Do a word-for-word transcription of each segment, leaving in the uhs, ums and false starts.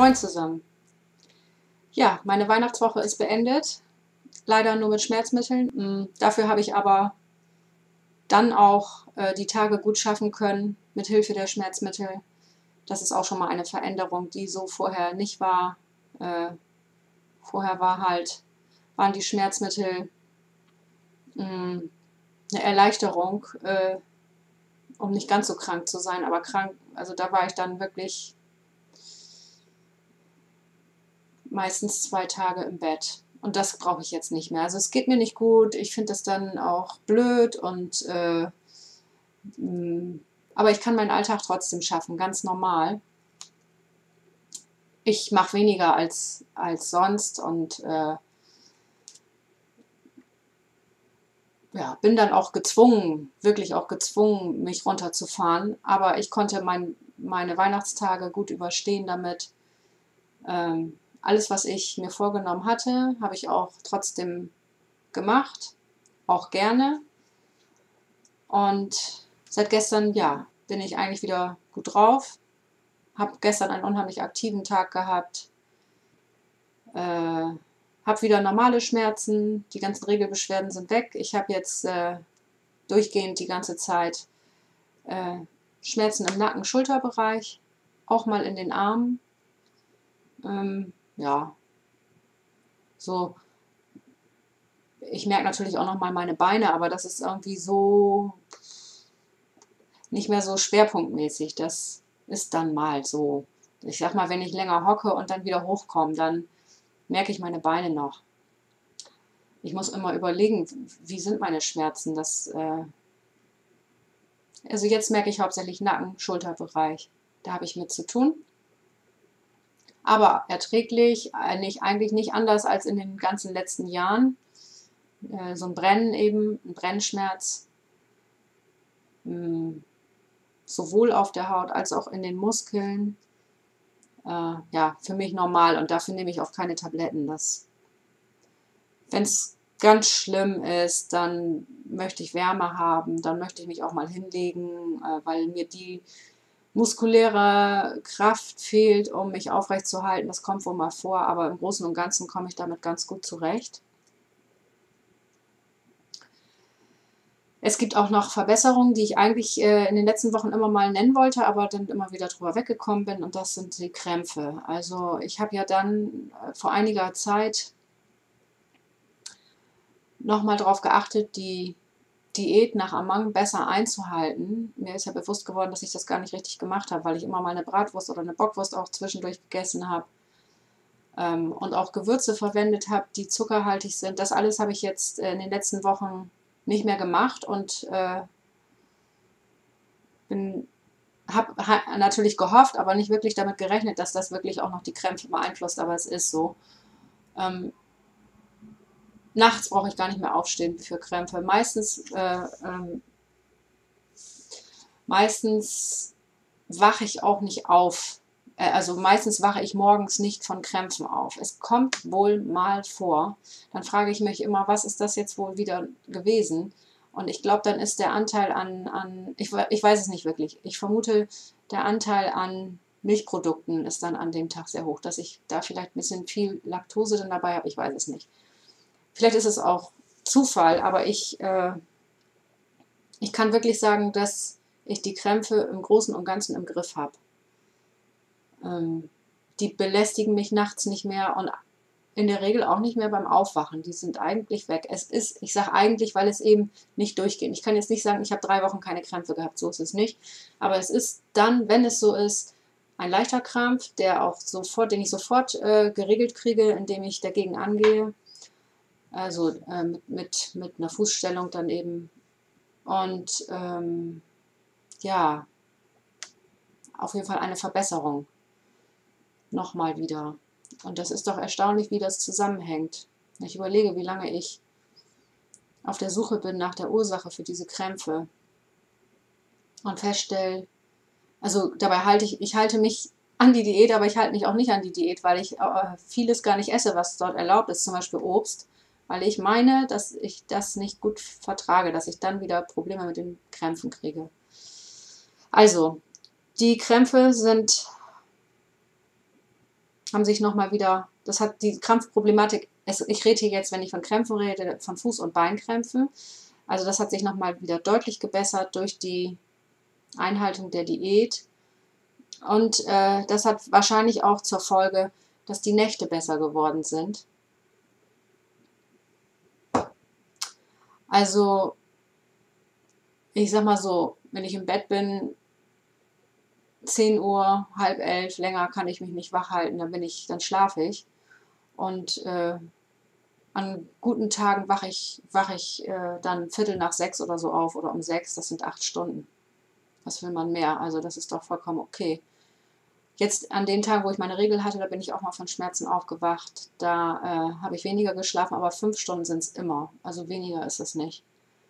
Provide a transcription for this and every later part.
Moin zusammen. Ja, meine Weihnachtswoche ist beendet. Leider nur mit Schmerzmitteln. Mm, Dafür habe ich aber dann auch äh, die Tage gut schaffen können mit Hilfe der Schmerzmittel. Das ist auch schon mal eine Veränderung, die so vorher nicht war. Äh, vorher war halt, waren die Schmerzmittel mh, eine Erleichterung, äh, um nicht ganz so krank zu sein. Aber krank, also da war ich dann wirklich meistens zwei Tage im Bett. Und das brauche ich jetzt nicht mehr. Also es geht mir nicht gut. Ich finde das dann auch blöd und äh, mh, aber ich kann meinen Alltag trotzdem schaffen, ganz normal. Ich mache weniger als, als sonst und äh, ja, bin dann auch gezwungen, wirklich auch gezwungen, mich runterzufahren. Aber ich konnte mein, meine Weihnachtstage gut überstehen damit. Ähm, alles, was ich mir vorgenommen hatte, habe ich auch trotzdem gemacht, auch gerne. Und seit gestern, ja, bin ich eigentlich wieder gut drauf. Habe gestern einen unheimlich aktiven Tag gehabt. Äh, habe wieder normale Schmerzen. Die ganzen Regelbeschwerden sind weg. Ich habe jetzt äh, durchgehend die ganze Zeit äh, Schmerzen im Nacken-Schulterbereich, auch mal in den Armen. Ähm, ja, so. Ich merke natürlich auch noch mal meine Beine, aber das ist irgendwie so nicht mehr so schwerpunktmäßig. Das ist dann mal so. Ich sag mal, wenn ich länger hocke und dann wieder hochkomme, dann merke ich meine Beine noch. Ich muss immer überlegen, wie sind meine Schmerzen. Das, äh also jetzt merke ich hauptsächlich Nacken, Schulterbereich. Da habe ich mit zu tun. Aber erträglich, eigentlich nicht anders als in den ganzen letzten Jahren. Äh, so ein Brennen eben, ein Brennschmerz. Mh, sowohl auf der Haut als auch in den Muskeln. Äh, ja, für mich normal und dafür nehme ich auch keine Tabletten. Wenn es ganz schlimm ist, dann möchte ich Wärme haben, dann möchte ich mich auch mal hinlegen, äh, weil mir die muskuläre Kraft fehlt, um mich aufrecht zu halten. Das kommt wohl mal vor, aber im Großen und Ganzen komme ich damit ganz gut zurecht. Es gibt auch noch Verbesserungen, die ich eigentlich äh, in den letzten Wochen immer mal nennen wollte, aber dann immer wieder drüber weggekommen bin, und das sind die Krämpfe. Also ich habe ja dann äh, vor einiger Zeit nochmal darauf geachtet, die Diät nach Amang besser einzuhalten. Mir ist ja bewusst geworden, dass ich das gar nicht richtig gemacht habe, weil ich immer mal eine Bratwurst oder eine Bockwurst auch zwischendurch gegessen habe ähm, und auch Gewürze verwendet habe, die zuckerhaltig sind. Das alles habe ich jetzt äh, in den letzten Wochen nicht mehr gemacht und äh, bin habe ha, natürlich gehofft, aber nicht wirklich damit gerechnet, dass das wirklich auch noch die Krämpfe beeinflusst, aber es ist so. Ähm, nachts brauche ich gar nicht mehr aufstehen für Krämpfe. Meistens äh, ähm, Meistens wache ich auch nicht auf. Äh, Also meistens wache ich morgens nicht von Krämpfen auf. Es kommt wohl mal vor. Dann frage ich mich immer, was ist das jetzt wohl wieder gewesen? Und ich glaube, dann ist der Anteil an, an ich, ich weiß es nicht wirklich. Ich vermute, der Anteil an Milchprodukten ist dann an dem Tag sehr hoch, dass ich da vielleicht ein bisschen viel Laktose dann dabei habe. Ich weiß es nicht. Vielleicht ist es auch Zufall, aber ich, äh, ich kann wirklich sagen, dass ich die Krämpfe im Großen und Ganzen im Griff habe. Ähm, die belästigen mich nachts nicht mehr und in der Regel auch nicht mehr beim Aufwachen. Die sind eigentlich weg. Es ist, ich sage eigentlich, weil es eben nicht durchgeht. Ich kann jetzt nicht sagen, ich habe drei Wochen keine Krämpfe gehabt, so ist es nicht. Aber es ist dann, wenn es so ist, ein leichter Krampf, der auch sofort, den ich sofort äh, geregelt kriege, indem ich dagegen angehe. Also äh, mit, mit, mit einer Fußstellung dann eben. Und ähm, ja, auf jeden Fall eine Verbesserung. Nochmal wieder. Und das ist doch erstaunlich, wie das zusammenhängt. Ich überlege, wie lange ich auf der Suche bin nach der Ursache für diese Krämpfe und feststelle, also dabei halte ich, ich halte mich an die Diät, aber ich halte mich auch nicht an die Diät, weil ich äh, vieles gar nicht esse, was dort erlaubt ist, zum Beispiel Obst, weil ich meine, dass ich das nicht gut vertrage, dass ich dann wieder Probleme mit den Krämpfen kriege. Also, die Krämpfe sind haben sich nochmal wieder, das hat die Krampfproblematik, es, ich rede hier jetzt, wenn ich von Krämpfen rede, von Fuß- und Beinkrämpfen. Also das hat sich nochmal wieder deutlich gebessert durch die Einhaltung der Diät. Und äh, das hat wahrscheinlich auch zur Folge, dass die Nächte besser geworden sind. Also, ich sag mal so, wenn ich im Bett bin, zehn Uhr, halb elf, länger kann ich mich nicht wach halten, dann bin ich, dann schlafe ich. Und äh, an guten Tagen wache ich, wache ich äh, dann Viertel nach sechs oder so auf oder um sechs, das sind acht Stunden. Was will man mehr? Also das ist doch vollkommen okay. Jetzt an den Tagen, wo ich meine Regel hatte, da bin ich auch mal von Schmerzen aufgewacht. Da äh, habe ich weniger geschlafen, aber fünf Stunden sind es immer. Also weniger ist es nicht.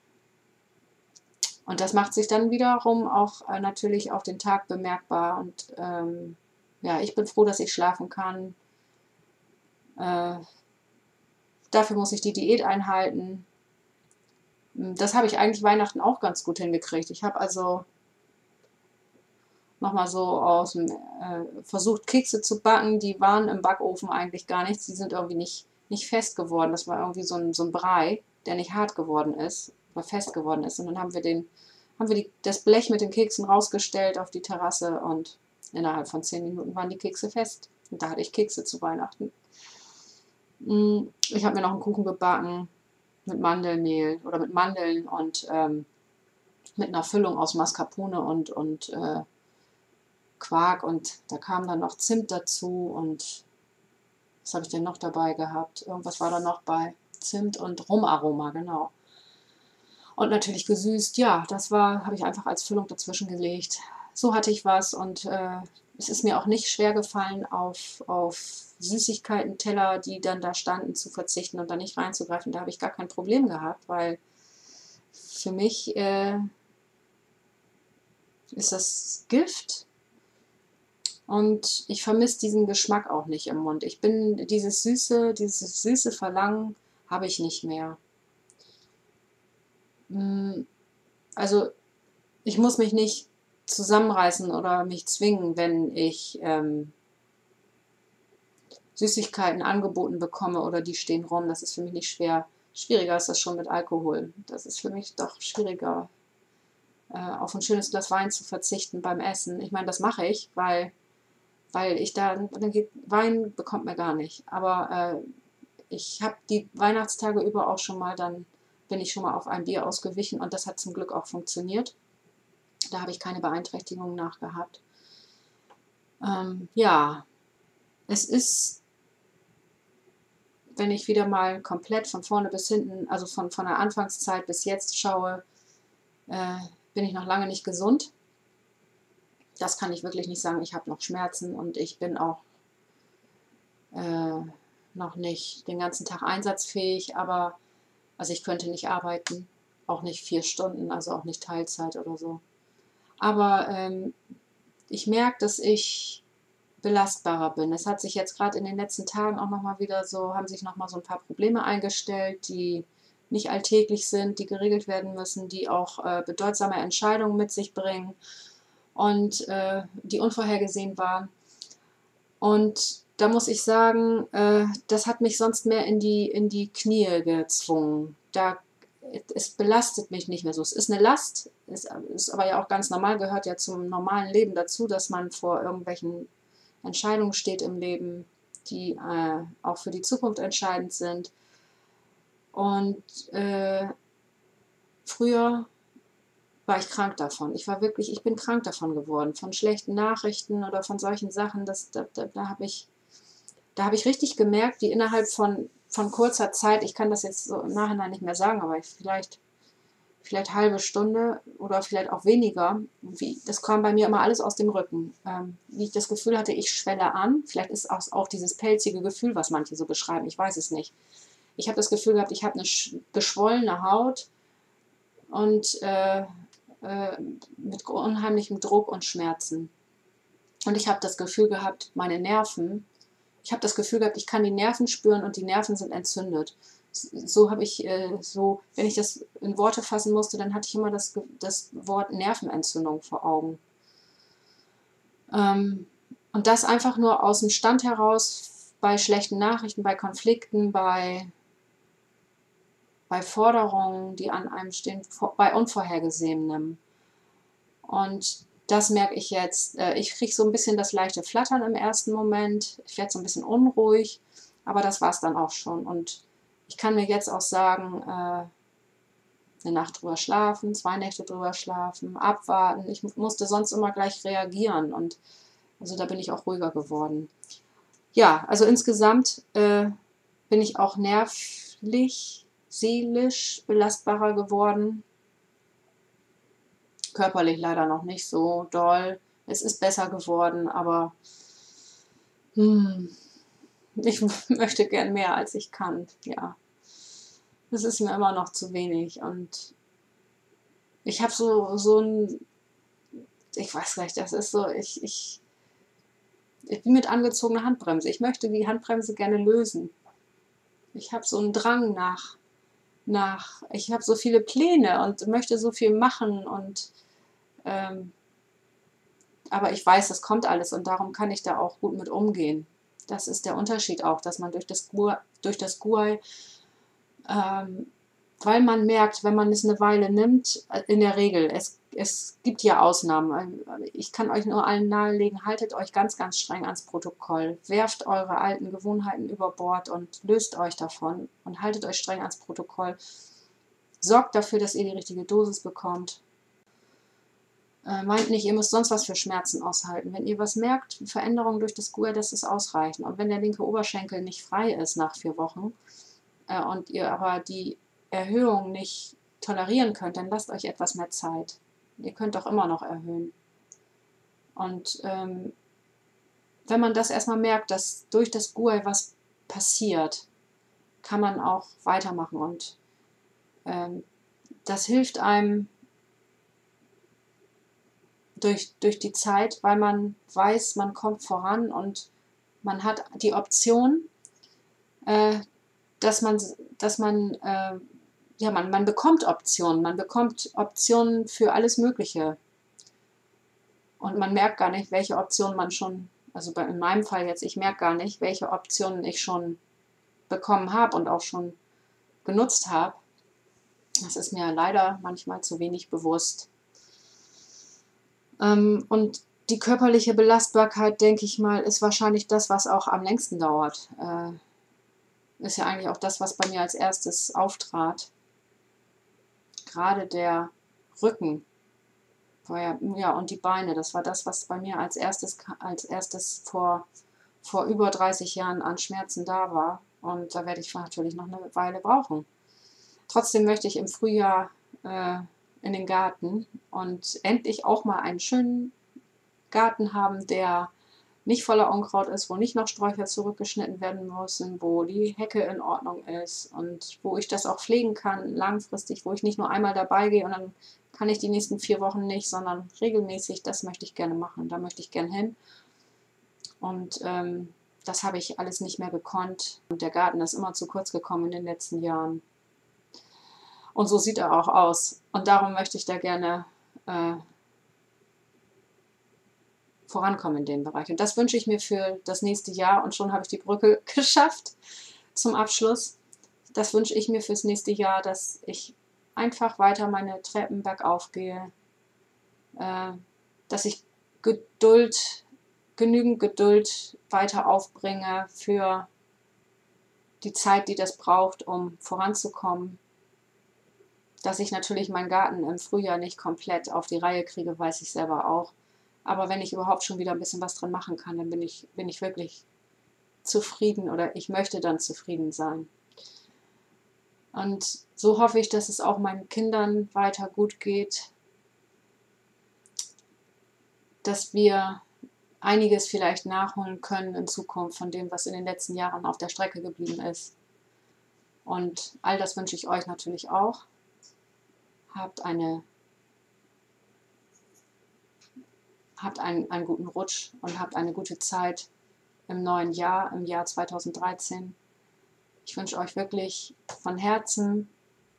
Und das macht sich dann wiederum auch äh, natürlich auf den Tag bemerkbar. Und ähm, ja, ich bin froh, dass ich schlafen kann. Äh, dafür muss ich die Diät einhalten. Das habe ich eigentlich Weihnachten auch ganz gut hingekriegt. Ich habe also nochmal so aus dem, äh, versucht, Kekse zu backen. Die waren im Backofen eigentlich gar nichts. Die sind irgendwie nicht, nicht fest geworden. Das war irgendwie so ein, so ein Brei, der nicht hart geworden ist, oder fest geworden ist. Und dann haben wir den, haben wir die, das Blech mit den Keksen rausgestellt auf die Terrasse und innerhalb von zehn Minuten waren die Kekse fest. Und da hatte ich Kekse zu Weihnachten. Ich habe mir noch einen Kuchen gebacken mit Mandelmehl oder mit Mandeln und ähm, mit einer Füllung aus Mascarpone und, und äh, Quark, und da kam dann noch Zimt dazu und was habe ich denn noch dabei gehabt? Irgendwas war da noch bei. Zimt und Rumaroma, genau. Und natürlich gesüßt, ja, das war, habe ich einfach als Füllung dazwischen gelegt. So hatte ich was und äh, es ist mir auch nicht schwer gefallen, auf, auf Süßigkeiten, Teller, die dann da standen, zu verzichten und da nicht reinzugreifen. Da habe ich gar kein Problem gehabt, weil für mich äh, ist das Gift. Und ich vermisse diesen Geschmack auch nicht im Mund. Ich bin, dieses süße, dieses süße Verlangen habe ich nicht mehr. Also ich muss mich nicht zusammenreißen oder mich zwingen, wenn ich ähm, Süßigkeiten angeboten bekomme oder die stehen rum. Das ist für mich nicht schwer. Schwieriger ist das schon mit Alkohol. Das ist für mich doch schwieriger, äh, auf ein schönes Glas Wein zu verzichten beim Essen. Ich meine, das mache ich, weil weil ich da, dann geht, Wein bekommt mir gar nicht. Aber äh, ich habe die Weihnachtstage über auch schon mal, dann bin ich schon mal auf ein Bier ausgewichen und das hat zum Glück auch funktioniert. Da habe ich keine Beeinträchtigungen nachgehabt. Ähm, ja, es ist, wenn ich wieder mal komplett von vorne bis hinten, also von, von der Anfangszeit bis jetzt schaue, äh, bin ich noch lange nicht gesund. Das kann ich wirklich nicht sagen. Ich habe noch Schmerzen und ich bin auch äh, noch nicht den ganzen Tag einsatzfähig, aber also ich könnte nicht arbeiten, auch nicht vier Stunden, also auch nicht Teilzeit oder so. Aber ähm, ich merke, dass ich belastbarer bin. Es hat sich jetzt gerade in den letzten Tagen auch nochmal wieder so, haben sich nochmal so ein paar Probleme eingestellt, die nicht alltäglich sind, die geregelt werden müssen, die auch äh, bedeutsame Entscheidungen mit sich bringen und äh, die unvorhergesehen waren. Und da muss ich sagen, äh, das hat mich sonst mehr in die, in die Knie gezwungen. Da, es belastet mich nicht mehr so. Es ist eine Last, ist, ist aber ja auch ganz normal, gehört ja zum normalen Leben dazu, dass man vor irgendwelchen Entscheidungen steht im Leben, die äh, auch für die Zukunft entscheidend sind. Und äh, früher war ich krank davon. Ich war wirklich, ich bin krank davon geworden, von schlechten Nachrichten oder von solchen Sachen. Das, da da, da habe ich, da habe ich richtig gemerkt, wie innerhalb von, von kurzer Zeit, ich kann das jetzt so im Nachhinein nicht mehr sagen, aber vielleicht, vielleicht halbe Stunde oder vielleicht auch weniger, wie, das kam bei mir immer alles aus dem Rücken. Ähm, wie ich das Gefühl hatte, ich schwelle an. Vielleicht ist auch, auch dieses pelzige Gefühl, was manche so beschreiben, ich weiß es nicht. Ich habe das Gefühl gehabt, ich habe eine geschwollene Haut und äh, äh, mit unheimlichem Druck und Schmerzen. Und ich habe das Gefühl gehabt, meine Nerven, ich habe das Gefühl gehabt, ich kann die Nerven spüren und die Nerven sind entzündet. So habe ich, äh, so, wenn ich das in Worte fassen musste, dann hatte ich immer das, das Wort Nervenentzündung vor Augen. Ähm, Und das einfach nur aus dem Stand heraus, bei schlechten Nachrichten, bei Konflikten, bei, bei Forderungen, die an einem stehen, bei Unvorhergesehenem. Und das merke ich jetzt. Ich kriege so ein bisschen das leichte Flattern im ersten Moment. Ich werde so ein bisschen unruhig, aber das war es dann auch schon. Und ich kann mir jetzt auch sagen, äh, eine Nacht drüber schlafen, zwei Nächte drüber schlafen, abwarten. Ich musste sonst immer gleich reagieren und also da bin ich auch ruhiger geworden. Ja, also insgesamt äh, bin ich auch nervlich, seelisch belastbarer geworden. Körperlich leider noch nicht so doll. Es ist besser geworden, aber hm, ich möchte gern mehr, als ich kann. Ja, das ist mir immer noch zu wenig. Und ich habe so, so ein, ich weiß gar nicht, das ist so, ich, ich, ich bin mit angezogener Handbremse. Ich möchte die Handbremse gerne lösen. Ich habe so einen Drang nach, nach, ich habe so viele Pläne und möchte so viel machen und ähm, aber ich weiß, das kommt alles und darum kann ich da auch gut mit umgehen. Das ist der Unterschied auch, dass man durch das Gu durch das Guai, ähm, weil man merkt, wenn man es eine Weile nimmt, in der Regel, es, es gibt ja Ausnahmen. Ich kann euch nur allen nahelegen, haltet euch ganz, ganz streng ans Protokoll. Werft eure alten Gewohnheiten über Bord und löst euch davon und haltet euch streng ans Protokoll. Sorgt dafür, dass ihr die richtige Dosis bekommt. Äh, meint nicht, ihr müsst sonst was für Schmerzen aushalten. Wenn ihr was merkt, Veränderungen durch das Guai, das ist ausreichend. Und wenn der linke Oberschenkel nicht frei ist nach vier Wochen äh, und ihr aber die Erhöhung nicht tolerieren könnt, dann lasst euch etwas mehr Zeit. Ihr könnt doch immer noch erhöhen. Und ähm, wenn man das erstmal merkt, dass durch das Guai was passiert, kann man auch weitermachen. Und ähm, das hilft einem durch, durch die Zeit, weil man weiß, man kommt voran und man hat die Option, äh, dass man, dass man, äh, ja, man, man bekommt Optionen, man bekommt Optionen für alles Mögliche. Und man merkt gar nicht, welche Optionen man schon, also bei, in meinem Fall jetzt, ich merke gar nicht, welche Optionen ich schon bekommen habe und auch schon genutzt habe. Das ist mir leider manchmal zu wenig bewusst. Ähm, und die körperliche Belastbarkeit, denke ich mal, ist wahrscheinlich das, was auch am längsten dauert. Äh, ist ja eigentlich auch das, was bei mir als erstes auftrat. Gerade der Rücken war ja, ja, und die Beine, das war das, was bei mir als erstes, als erstes vor, vor über dreißig Jahren an Schmerzen da war. Und da werde ich natürlich noch eine Weile brauchen. Trotzdem möchte ich im Frühjahr äh, in den Garten und endlich auch mal einen schönen Garten haben, der nicht voller Unkraut ist, wo nicht noch Sträucher zurückgeschnitten werden müssen, wo die Hecke in Ordnung ist und wo ich das auch pflegen kann langfristig, wo ich nicht nur einmal dabei gehe und dann kann ich die nächsten vier Wochen nicht, sondern regelmäßig, das möchte ich gerne machen, da möchte ich gerne hin. Und ähm, das habe ich alles nicht mehr gekonnt und der Garten ist immer zu kurz gekommen in den letzten Jahren. Und so sieht er auch aus. Und darum möchte ich da gerne äh, vorankommen in dem Bereich. Und das wünsche ich mir für das nächste Jahr. Und schon habe ich die Brücke geschafft zum Abschluss. Das wünsche ich mir fürs nächste Jahr, dass ich einfach weiter meine Treppen bergauf gehe. Äh, dass ich Geduld, genügend Geduld weiter aufbringe für die Zeit, die das braucht, um voranzukommen. Dass ich natürlich meinen Garten im Frühjahr nicht komplett auf die Reihe kriege, weiß ich selber auch. Aber wenn ich überhaupt schon wieder ein bisschen was dran machen kann, dann bin ich, bin ich wirklich zufrieden oder ich möchte dann zufrieden sein. Und so hoffe ich, dass es auch meinen Kindern weiter gut geht, dass wir einiges vielleicht nachholen können in Zukunft von dem, was in den letzten Jahren auf der Strecke geblieben ist. Und all das wünsche ich euch natürlich auch. Habt eine habt einen, einen guten Rutsch und habt eine gute Zeit im neuen Jahr, im Jahr zweitausenddreizehn. Ich wünsche euch wirklich von Herzen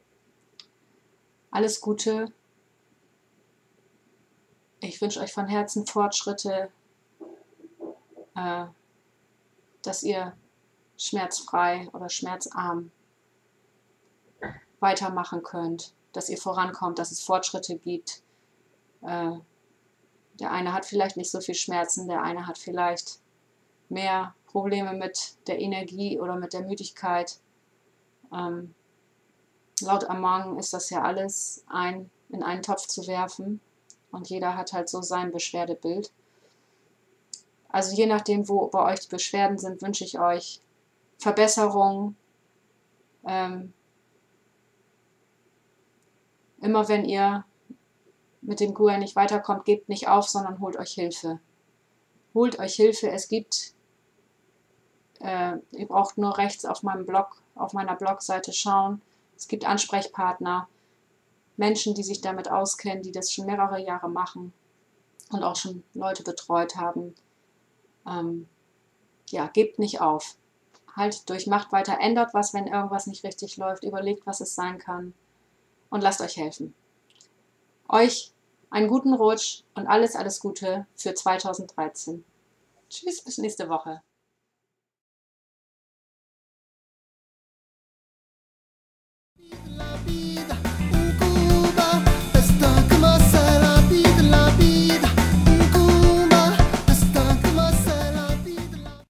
alles Gute. Ich wünsche euch von Herzen Fortschritte äh, dass ihr schmerzfrei oder schmerzarm weitermachen könnt, dass ihr vorankommt, dass es Fortschritte gibt. Äh, der eine hat vielleicht nicht so viel Schmerzen, der eine hat vielleicht mehr Probleme mit der Energie oder mit der Müdigkeit. Ähm, laut Among ist das ja alles ein, in einen Topf zu werfen und jeder hat halt so sein Beschwerdebild. Also je nachdem, wo bei euch die Beschwerden sind, wünsche ich euch Verbesserung. Ähm, immer wenn ihr mit dem Gua nicht weiterkommt, gebt nicht auf, sondern holt euch Hilfe. Holt euch Hilfe, es gibt, äh, ihr braucht nur rechts auf meinem Blog, auf meiner Blogseite schauen. Es gibt Ansprechpartner, Menschen, die sich damit auskennen, die das schon mehrere Jahre machen und auch schon Leute betreut haben. Ähm, ja, gebt nicht auf. Haltet durch, macht weiter, ändert was, wenn irgendwas nicht richtig läuft, überlegt, was es sein kann und lasst euch helfen. Euch einen guten Rutsch und alles, alles Gute für zweitausenddreizehn. Tschüss, bis nächste Woche.